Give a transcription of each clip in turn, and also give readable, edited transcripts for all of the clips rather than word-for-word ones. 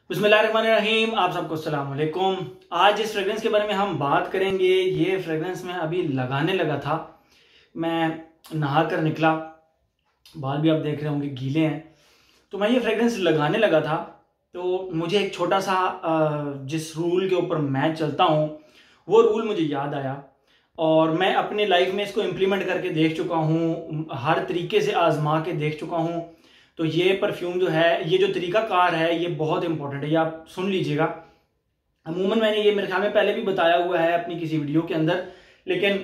बिस्मिल्लाहिर्रहमानिर्रहीम। आप सबको अस्सलाम वालेकुम। आज इस फ्रेग्रेंस के बारे में हम बात करेंगे। ये फ्रेग्रेंस मैं अभी लगाने लगा था, मैं नहा कर निकला, बाल भी आप देख रहे होंगे गीले हैं, तो मैं ये फ्रेग्रेंस लगाने लगा था। तो मुझे एक छोटा सा जिस रूल के ऊपर मैं चलता हूँ वो रूल मुझे याद आया और मैं अपने लाइफ में इसको इम्प्लीमेंट करके देख चुका हूँ, हर तरीके से आजमा के देख चुका हूँ। तो ये परफ्यूम जो है, ये जो तरीकाकार है, ये बहुत इंपॉर्टेंट है, ये आप सुन लीजिएगा। अमूमन मैंने ये मेरे ख्याल में पहले भी बताया हुआ है अपनी किसी वीडियो के अंदर, लेकिन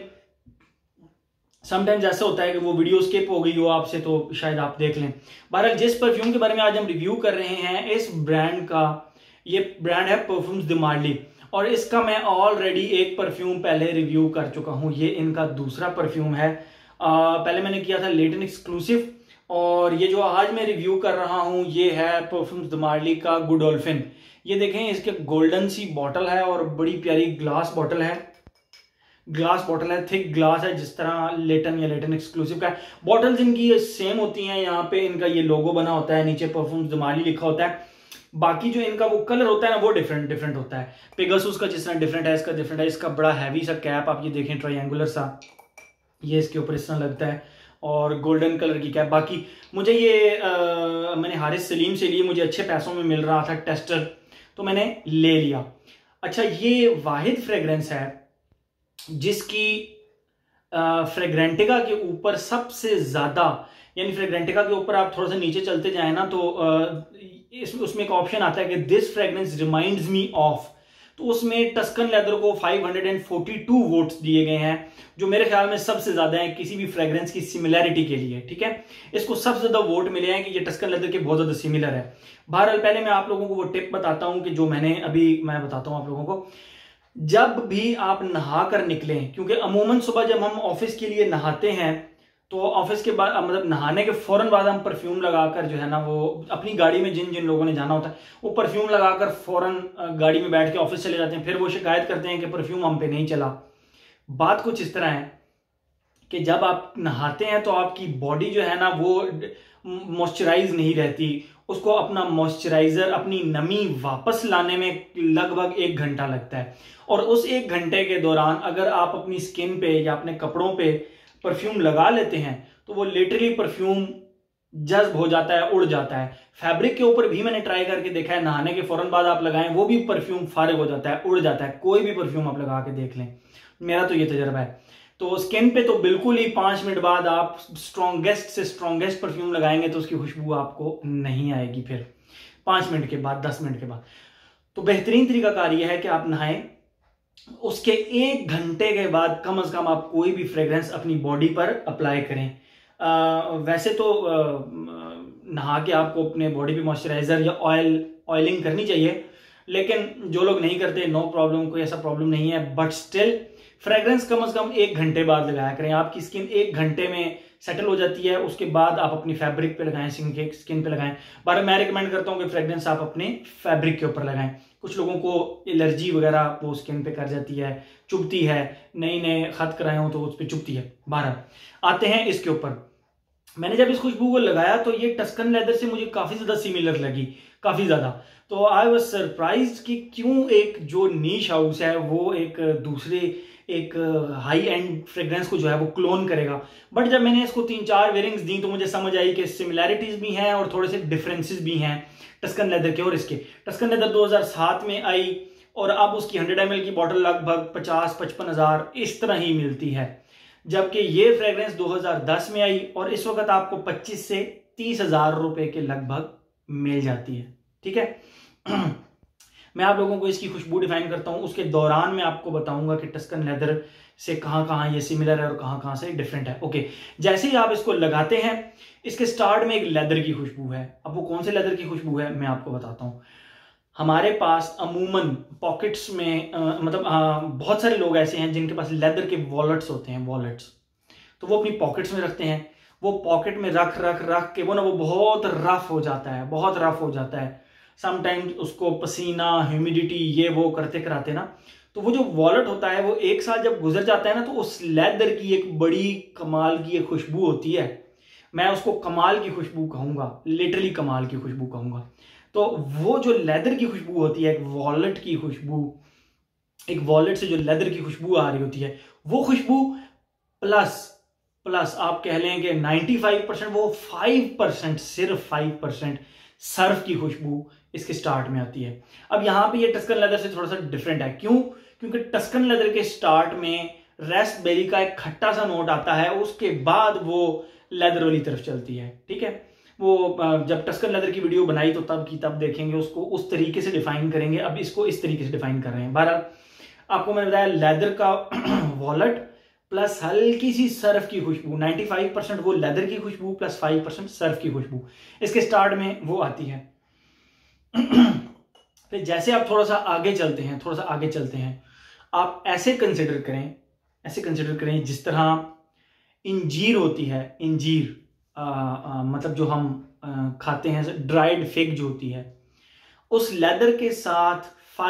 समटाइम्स ऐसा होता है कि वो वीडियो स्किप हो गई हो आपसे, तो शायद आप देख लें। बहरहाल जिस परफ्यूम के बारे में आज हम रिव्यू कर रहे हैं, इस ब्रांड का, ये ब्रांड है परफ्यूम्स द मार्ली, और इसका मैं ऑलरेडी एक परफ्यूम पहले रिव्यू कर चुका हूं। ये इनका दूसरा परफ्यूम है। पहले मैंने किया था लेटन एक्सक्लूसिव, और ये जो आज मैं रिव्यू कर रहा हूं ये है परफ्यूम्स द मार्ली का गुडोल्फिन। ये देखें, इसके गोल्डन सी बॉटल है और बड़ी प्यारी ग्लास बॉटल है। ग्लास बॉटल है, थिक ग्लास है, जिस तरह लेटन या लेटन एक्सक्लूसिव का है। बॉटल्स इनकी सेम होती हैं। यहाँ पे इनका ये लोगो बना होता है, नीचे परफ्यूम्स द मार्ली लिखा होता है। बाकी जो इनका वो कलर होता है ना, वो डिफरेंट डिफरेंट होता है। पेगासस का जिस तरह डिफरेंट है, इसका डिफरेंट है। इसका बड़ा हैवी सा कैप आप ये देखें, ट्रायंगुलर सा, ये इसके ऊपर इस तरह लगता है, और गोल्डन कलर की कैप। बाकी मुझे ये मैंने हारिस सलीम से लिए, मुझे अच्छे पैसों में मिल रहा था टेस्टर, तो मैंने ले लिया। अच्छा, ये वाहिद फ्रेग्रेंस है जिसकी फ्रेग्रेंटिका के ऊपर सबसे ज्यादा, यानी फ्रेग्रेंटिका के ऊपर आप थोड़ा सा नीचे चलते जाए ना, तो उसमें एक ऑप्शन आता है कि this fragrance reminds me of, तो उसमें टस्कन लेदर को 542 वोट्स दिए गए हैं, जो मेरे ख्याल में सबसे ज्यादा है किसी भी फ्रेग्रेंस की सिमिलैरिटी के लिए। ठीक है, इसको सबसे ज्यादा वोट मिले हैं कि ये टस्कन लेदर के बहुत ज्यादा सिमिलर है। बहरहाल पहले मैं आप लोगों को वो टिप बताता हूं कि जो मैं बताता हूं आप लोगों को। जब भी आप नहा कर निकलें, क्योंकि अमूमन सुबह जब हम ऑफिस के लिए नहाते हैं, तो ऑफिस के बाद, मतलब नहाने के फौरन बाद हम परफ्यूम लगाकर जो है ना, वो अपनी गाड़ी में जिन जिन लोगों ने जाना होता है वो परफ्यूम लगाकर फौरन गाड़ी में बैठ के ऑफिस चले जाते हैं। फिर वो शिकायत करते हैं कि परफ्यूम हम पे नहीं चला। बात कुछ इस तरह है कि जब आप नहाते हैं तो आपकी बॉडी जो है ना, वो मॉइस्चराइज नहीं रहती। उसको अपना मॉइस्चराइजर, अपनी नमी वापस लाने में लगभग 1 घंटा लगता है, और उस 1 घंटे के दौरान अगर आप अपनी स्किन पे या अपने कपड़ों पे परफ्यूम लगा लेते हैं तो वो लिटरली परफ्यूम जज्ब हो जाता है, उड़ जाता है। फैब्रिक के ऊपर भी मैंने ट्राई करके देखा है, नहाने के फौरन बाद आप लगाएं, वो भी परफ्यूम फारिग हो जाता है, उड़ जाता है। कोई भी परफ्यूम आप लगा के देख लें, मेरा तो ये तजर्बा है। तो स्किन पे तो बिल्कुल ही 5 मिनट बाद आप स्ट्रॉन्गेस्ट से स्ट्रॉन्गेस्ट परफ्यूम लगाएंगे तो उसकी खुशबू आपको नहीं आएगी फिर 5 मिनट के बाद, 10 मिनट के बाद। तो बेहतरीन तरीकाकार यह है कि आप नहाएं, उसके 1 घंटे के बाद कम से कम आप कोई भी फ्रेग्रेंस अपनी बॉडी पर अप्लाई करें। वैसे तो नहा के आपको अपने बॉडी पे मॉइस्चराइजर या ऑयलिंग करनी चाहिए, लेकिन जो लोग नहीं करते, नो प्रॉब्लम, कोई ऐसा प्रॉब्लम नहीं है। बट स्टिल फ्रेग्रेंस कम से कम 1 घंटे बाद लगाया करें। आपकी स्किन 1 घंटे में सेटल हो जाती है, उसके बाद आप अपनी फैब्रिक पे लगाएं, स्किन पे लगाएं। बार मैं रिकमेंड करता हूं कि फ्रेग्रेंस आप अपने फैब्रिक के ऊपर लगाएं। कुछ लोगों को एलर्जी वगैरह वो स्किन पे कर जाती है, चुभती है, नए खत कराए हो तो उस पर चुभती है। 12 आते हैं इसके ऊपर। मैंने जब इस खुशबू को लगाया तो ये टस्कन लेदर से मुझे काफी ज्यादा सिमिलर लगी, काफी ज्यादा। तो आई वाज सरप्राइज्ड कि क्यों एक जो नीश हाउस है वो एक दूसरे एक हाई एंड फ्रेग्रेंस को जो है वो क्लोन करेगा। बट जब मैंने इसको 3-4 वेयरिंग्स दी तो मुझे समझ आई कि सिमिलैरिटीज भी हैं और थोड़े से डिफरेंसेस भी हैं टस्कन लेदर के और इसके। टस्कन लेदर 2007 में आई और अब उसकी 100 ml की बॉटल लगभग 50-55 हज़ार इस तरह ही मिलती है, जबकि ये फ्रेग्रेंस 2010 में आई और इस वक्त आपको 25 से 30 हज़ार रुपए के लगभग मिल जाती है। ठीक है मैं आप लोगों को इसकी खुशबू डिफाइन करता हूं, उसके दौरान मैं आपको बताऊंगा कि टस्कन लेदर से कहां कहां ये सिमिलर है और कहां कहां से डिफरेंट है। ओके, जैसे ही आप इसको लगाते हैं, इसके स्टार्ट में एक लेदर की खुशबू है। अब वो कौन से लेदर की खुशबू है मैं आपको बताता हूं। हमारे पास अमूमन पॉकेट्स में बहुत सारे लोग ऐसे हैं जिनके पास लेदर के वॉलेट्स होते हैं, वॉलेट्स, तो वो अपनी पॉकेट्स में रखते हैं। वो पॉकेट में रख रख रख के वो बहुत रफ हो जाता है, बहुत रफ हो जाता है। समटाइम्स उसको पसीना, ह्यूमिडिटी, ये वो करते कराते ना, तो वो जो वॉलेट होता है वो 1 साल जब गुजर जाता है ना, तो उस लेदर की एक बड़ी कमाल की एक खुशबू होती है। मैं उसको कमाल की खुशबू कहूंगा, लिटरली कमाल की खुशबू कहूंगा। तो वो जो लेदर की खुशबू होती है, एक वॉलेट की खुशबू, एक वॉलेट से जो लेदर की खुशबू आ रही होती है, वो खुशबू प्लस आप कह लें कि 95% वो 5%, सिर्फ 5% सर्फ की खुशबू इसके स्टार्ट में आती है। अब यहां पे ये टस्कन लेदर से थोड़ा सा डिफरेंट है। क्यों? क्योंकि टस्कन लेदर के स्टार्ट में रास्पबेरी का एक खट्टा सा नोट आता है, उसके बाद वो लेदर वाली तरफ चलती है। ठीक है, वो जब टस्कन लेदर की वीडियो बनाई तो तब देखेंगे उसको, उस तरीके से डिफाइन करेंगे। अब इसको इस तरीके से डिफाइन कर रहे हैं। बहरहाल आपको मैंने बताया लेदर का वॉलेट प्लस हल्की सी सर्फ की खुशबू, 95% वो लेदर की खुशबू प्लस 5% सर्फ की खुशबू इसके स्टार्ट में वो आती है। फिर जैसे आप थोड़ा सा आगे चलते हैं, आप ऐसे कंसिडर करें जिस तरह इंजीर होती है, इंजीर मतलब जो हम खाते हैं, ड्राइड फिग जो होती है, उस लेदर के साथ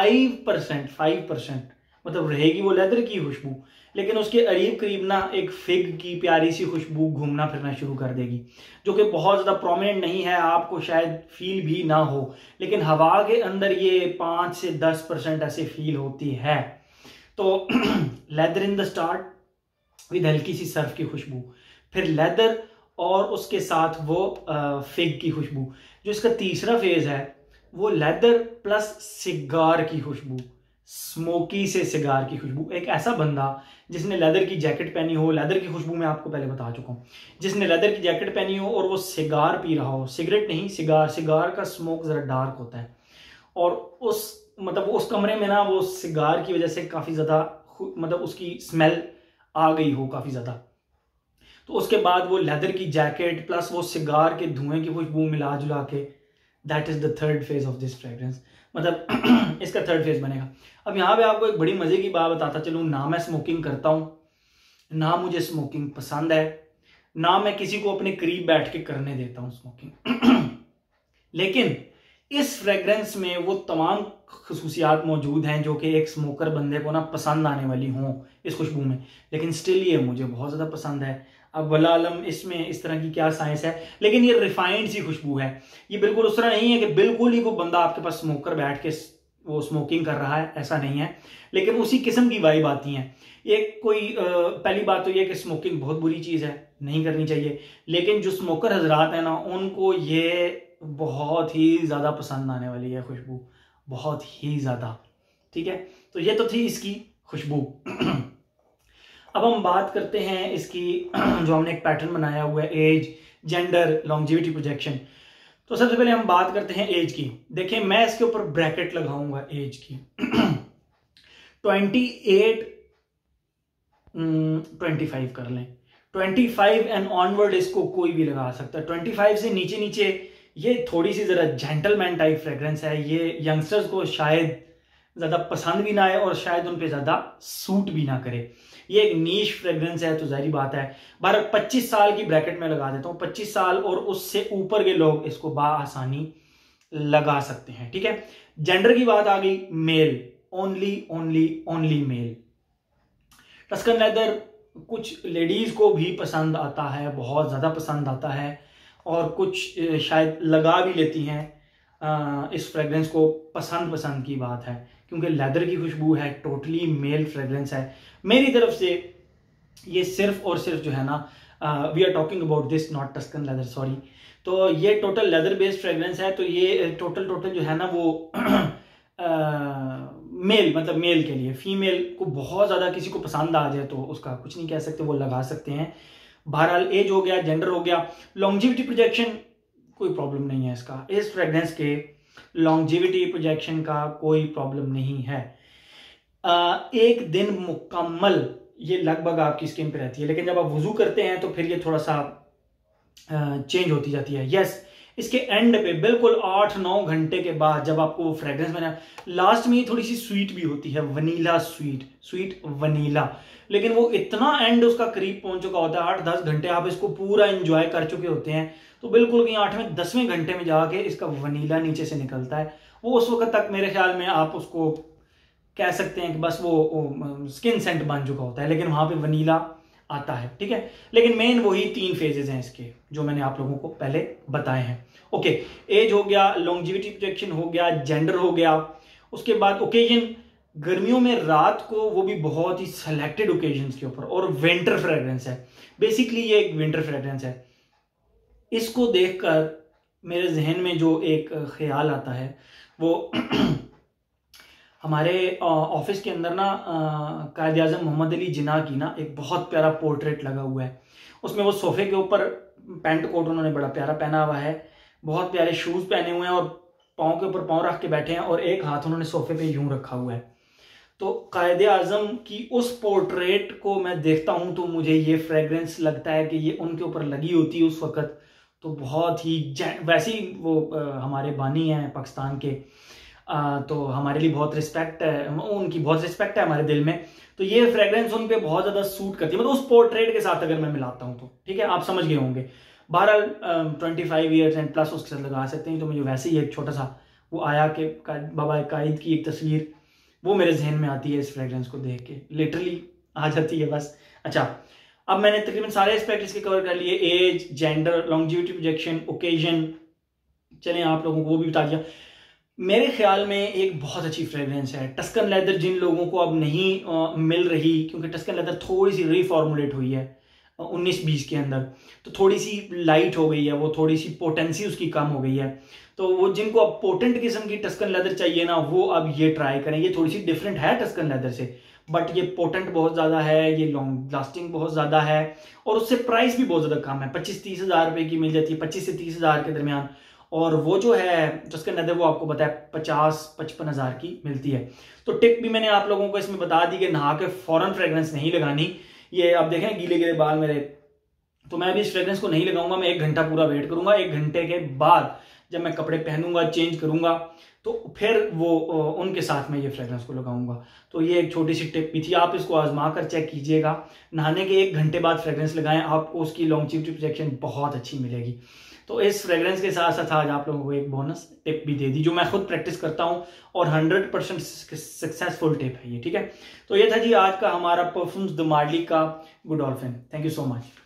5% मतलब रहेगी वो लेदर की खुशबू, लेकिन उसके करीब करीब ना एक फिग की प्यारी सी खुशबू घूमना फिरना शुरू कर देगी, जो कि बहुत ज़्यादा प्रोमिनेंट नहीं है, आपको शायद फील भी ना हो, लेकिन हवा के अंदर ये 5 से 10% ऐसे फील होती है। तो leather in the start with हल्की सी सर्फ की खुशबू, फिर लेदर और उसके साथ वो फिग की खुशबू। जो इसका तीसरा फेज है वो लेदर प्लस सिगार की खुशबू, स्मोकी से सिगार की खुशबू। एक ऐसा बंदा जिसने लेदर की जैकेट पहनी हो, लेदर की खुशबू मैं आपको पहले बता चुका हूं, जिसने लेदर की जैकेट पहनी हो और वो सिगार पी रहा हो, सिगरेट नहीं सिगार का स्मोक जरा डार्क होता है, और उस कमरे में ना वो सिगार की वजह से काफी ज्यादा मतलब उसकी स्मेल आ गई हो काफी ज्यादा, तो उसके बाद वो लेदर की जैकेट प्लस वो सिगार के धुएं की खुशबू मिला जुला के, that is the third phase of this fragrance, मतलब इसका थर्ड फेज बनेगा। अब यहाँ पे आपको एक बड़ी मजे की बात बताता चलूं, ना मैं स्मोकिंग करता हूं, ना मुझे स्मोकिंग पसंद है, ना मैं किसी को अपने करीब बैठ के करने देता हूं स्मोकिंग, लेकिन इस फ्रेग्रेंस में वो तमाम खसूसियात मौजूद हैं जो कि एक स्मोकर बंदे को ना पसंद आने वाली हों इस खुशबू में, लेकिन स्टिल ये मुझे बहुत ज़्यादा पसंद है। अब वल्लाह आलम इसमें इस तरह की क्या साइंस है, लेकिन ये रिफाइंड सी खुशबू है। ये बिल्कुल उस तरह नहीं है कि बिल्कुल ही कोई बंदा आपके पास स्मोकर बैठ के वो स्मोकिंग कर रहा है, ऐसा नहीं है, लेकिन उसी किस्म की वाइब आती है। ये कोई पहली बात तो ये कि स्मोकिंग बहुत बुरी चीज़ है, नहीं करनी चाहिए, लेकिन जो स्मोकर हजरात हैं ना उनको ये बहुत ही ज़्यादा पसंद आने वाली है खुशबू, बहुत ही ज़्यादा। ठीक है, तो ये तो थी इसकी खुशबू। अब हम बात करते हैं इसकी जो हमने एक पैटर्न बनाया हुआ है, एज, जेंडर, लॉन्जेविटी, प्रोजेक्शन। तो सबसे पहले हम बात करते हैं एज की। देखिए मैं इसके ऊपर ब्रैकेट लगाऊंगा एज की 28 25 कर लें, 25 एंड ऑनवर्ड इसको कोई भी लगा सकता है। 25 से नीचे नीचे ये थोड़ी सी जरा जेंटलमैन टाइप फ्रेग्रेंस है, ये यंगस्टर्स को शायद ज्यादा पसंद भी ना आए और शायद उन पे ज्यादा सूट भी ना करे। ये एक नीश फ्रेग्रेंस है, तो जाहिर बात है 25 साल की ब्रैकेट में लगा देता हूं, 25 साल और उससे ऊपर के लोग इसको बआसानी लगा सकते हैं। ठीक है, जेंडर की बात आ गई, male, only male. Tuscan leather कुछ लेडीज को भी पसंद आता है, बहुत ज्यादा पसंद आता है, और कुछ शायद लगा भी लेती हैं इस फ्रेग्रेंस को। पसंद की बात है, क्योंकि लेदर की खुशबू है, टोटली मेल फ्रेग्रेंस है। मेरी तरफ से ये सिर्फ और सिर्फ जो है ना, we are talking about this not Tuscan leather, sorry, तो ये टोटल लेदर बेस्ड फ्रेग्रेंस है। तो ये टोटल जो है ना वो मेल, मतलब मेल के लिए, फीमेल को बहुत ज्यादा किसी को पसंद आ जाए तो उसका कुछ नहीं कह सकते, वो लगा सकते हैं। बहरहाल एज हो गया, जेंडर हो गया, लॉन्जिविटी प्रोजेक्शन कोई प्रॉब्लम नहीं है इसका, इस फ्रेग्रेंस के लॉन्जिविटी प्रोजेक्शन का कोई प्रॉब्लम नहीं है। एक दिन मुकम्मल ये लगभग आपकी स्किन पे रहती है, लेकिन जब आप वुजू करते हैं तो फिर ये थोड़ा सा चेंज होती जाती है। यस, इसके एंड पे बिल्कुल 8-9 घंटे के बाद जब आपको वो फ्रेग्रेंस बना, लास्ट में थोड़ी सी स्वीट भी होती है, वनीला स्वीट वनीला, लेकिन वो इतना एंड उसका करीब पहुंच चुका होता है, 8-10 घंटे आप इसको पूरा एंजॉय कर चुके होते हैं, तो बिल्कुल कहीं 8वें-10वें घंटे में जाके इसका वनीला नीचे से निकलता है। वो उस वक्त तक मेरे ख्याल में आप उसको कह सकते हैं कि बस वो स्किन सेंट बन चुका होता है, लेकिन वहां पे वनीला आता है, ठीक है। लेकिन मेन वही 3 फेजेस हैं इसके जो मैंने आप लोगों को पहले बताए हैं। ओके, एज हो गया, लॉन्जिविटी प्रोटेक्शन हो गया, जेंडर हो गया, उसके बाद ओकेजन, गर्मियों में रात को, वो भी बहुत ही सेलेक्टेड ओकेजन्स के ऊपर, और विंटर फ्रेग्रेंस है। बेसिकली ये एक विंटर फ्रेग्रेंस है। इसको देखकर मेरे जहन में जो एक ख्याल आता है वो हमारे ऑफिस के अंदर ना कायद आज़म मोहम्मद अली जिन्ना की ना एक बहुत प्यारा पोर्ट्रेट लगा हुआ है। उसमें वो सोफे के ऊपर पैंट कोट उन्होंने बड़ा प्यारा पहना हुआ है, बहुत प्यारे शूज पहने हुए हैं और पाँव के ऊपर पाँव रख के बैठे हैं और एक हाथ उन्होंने सोफे पे यूं रखा हुआ है। तो कायद आज़म की उस पोर्ट्रेट को मैं देखता हूं तो मुझे ये फ्रेग्रेंस लगता है कि ये उनके ऊपर लगी होती है उस वक्त तो बहुत ही वैसे ही वो हमारे बानी हैं पाकिस्तान के, तो हमारे लिए बहुत रिस्पेक्ट है, उनकी बहुत रिस्पेक्ट है हमारे दिल में। तो ये फ्रेग्रेंस उन पे बहुत ज़्यादा सूट करती है, मतलब उस पोर्ट्रेट के साथ अगर मैं मिलाता हूँ तो, ठीक है, आप समझ गए होंगे। बहरहाल 25 ईयर्स एंड प्लस उसके साथ लगा सकते हैं। तो मुझे वैसे ही एक छोटा सा वो आया कि बाबा कायद की एक तस्वीर वो मेरे जहन में आती है इस फ्रेग्रेंस को देख के, लिटरली आ जाती है बस। अच्छा, अब मैंने तकरीबन सारे एस्पेक्ट इसके कवर कर लिए, age, gender, longevity projection, occasion, चलें आप लोगों को वो भी बता दिया। मेरे ख्याल में एक बहुत अच्छी फ्रेग्रेंस है टस्कन लेदर, जिन लोगों को अब नहीं मिल रही, क्योंकि टस्कन लेदर थोड़ी सी रीफॉर्मुलेट हुई है 19-20 के अंदर, तो थोड़ी सी लाइट हो गई है, वो थोड़ी सी पोटेंसी उसकी कम हो गई है। तो वो जिनको अब पोटेंट किस्म की टस्कन लेदर चाहिए ना, वो अब ये ट्राई करें। ये थोड़ी सी डिफरेंट है टस्कन लेदर से, बट ये पोटेंट बहुत ज़्यादा है, ये लॉन्ग लास्टिंग बहुत ज़्यादा है और उससे प्राइस भी बहुत ज़्यादा कम है, 25-30 हज़ार रुपये की मिल जाती है, 25 से 30 हज़ार के दरमियान। और वो जो है टस्कन लेदर वो आपको बताया 50-55 हज़ार की मिलती है। तो टिप भी मैंने आप लोगों को इसमें बता दी कि नहा के फौरन फ्रेग्रेंस नहीं लगानी। ये आप देखें गीले गीले बाल मेरे, तो मैं अभी इस फ्रेग्रेंस को नहीं लगाऊंगा, मैं 1 घंटा पूरा वेट करूंगा। 1 घंटे के बाद जब मैं कपड़े पहनूंगा, चेंज करूंगा, तो फिर वो उनके साथ में ये फ्रेग्रेंस को लगाऊंगा। तो ये एक छोटी सी टिप भी थी, आप इसको आजमा कर चेक कीजिएगा। नहाने के 1 घंटे बाद फ्रेग्रेंस लगाएं, आपको उसकी लॉन्जिविटी प्रोटेक्शन बहुत अच्छी मिलेगी। तो इस फ्रेग्रेंस के साथ साथ आज आप लोगों को एक बोनस टिप भी दे दी जो मैं खुद प्रैक्टिस करता हूं और 100% सक्सेसफुल टिप है ये, ठीक है। तो ये था जी आज का हमारा परफ्यूम्स द मार्ली का good dolphin. Thank you so much.